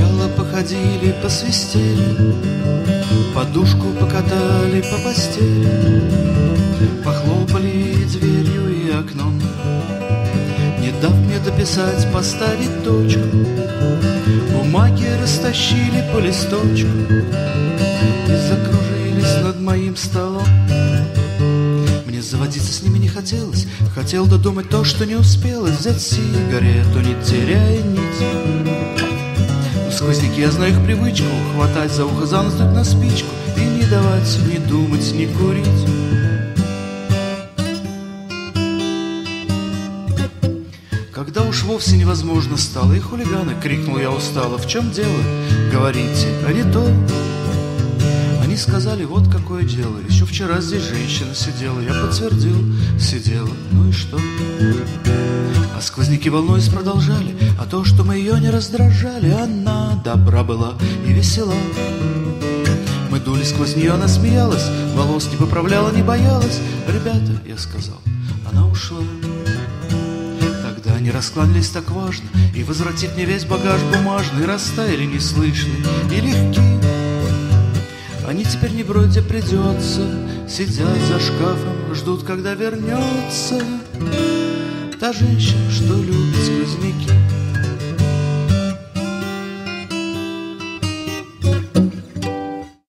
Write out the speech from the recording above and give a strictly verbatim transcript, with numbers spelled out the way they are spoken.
Сначала походили, посвистели, подушку покатали по постели, похлопали дверью и окном, не дав мне дописать, поставить точку. Бумаги растащили по листочку и закружились над моим столом. Мне заводиться с ними не хотелось, хотел додумать то, что не успелось, взять сигарету, не теряя нить. Но сквозняки, я знаю их привычку, хватать за ухо, за нос, дуть на спичку и не давать ни думать, ни курить. Когда уж вовсе невозможно стало, и хулиганы, крикнул я устало: в чем дело? Говорите, а не то. Они сказали: вот какое дело, еще вчера здесь женщина сидела. Я подтвердил: сидела, ну и что? А сквозняки волнуясь продолжали: а то, что мы ее не раздражали, она добра была и весела. Мы дули сквозь нее, она смеялась, волос не поправляла, не боялась. Ребята, я сказал, она ушла. Тогда они раскланялись так важно, и, возвратив мне весь багаж бумажный, растаяли неслышны и легки. Они теперь не бродят, где придется, сидят за шкафом, ждут, когда вернется та женщина, что любит сквозняки.